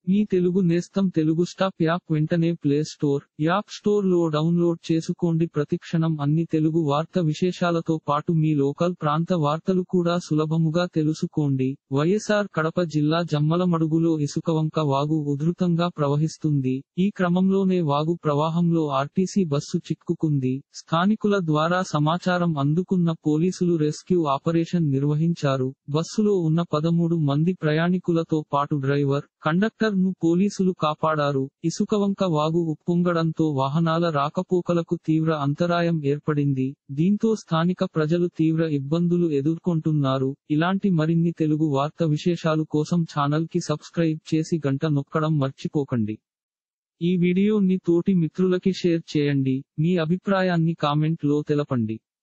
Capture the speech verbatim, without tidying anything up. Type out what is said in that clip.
మీ తెలుగు నేస్తం Telugu stop app వెంటనే play store, app store లో డౌన్లోడ్ చేసుకోండి. ప్రతిక్షణం అన్ని తెలుగు వార్త విశేషాలతో పాటు మీ లోకల్ ప్రాంత వార్తలు కూడా సులభముగా తెలుసుకోండి. వైఎస్ఆర్ కడప జిల్లా జమ్మలమడుగులో ఇసుకవంక వాగు ఉధృతంగా ప్రవహిస్తుంది. ఈ క్రమంలోనే వాగు ప్రవాహంలో ఆర్టీసీ బస్సు చిక్కుకుంది. స్థానికుల ద్వారా సమాచారం అందుకున్న పోలీసులు రెస్క్యూ ఆపరేషన్ నిర్వహించారు. బస్సులో ఉన్న పదమూడు మంది ప్రయాణికులతో పాటు డ్రైవర్, కండక్టర్ ను పోలీసులు కాపాడారు. ఇసుకవంక వాగు ఉప్పొంగడంతో వాహనాల రాకపోకలకు తీవ్ర అంతరాయం ఏర్పడింది. దీంతో స్థానిక ప్రజలు తీవ్ర ఇబ్బందులు ఎదుర్కొంటున్నారు. ఇలాంటి మరిన్ని తెలుగు వార్త విశేషాలు కోసం ఛానల్ కి సబ్స్క్రైబ్ చేసి గంట నొక్కడం మర్చిపోకండి. ఈ వీడియోని తోటి మిత్రులకి షేర్ చేయండి. మీ అభిప్రాయాన్ని కామెంట్ లో తెలపండి.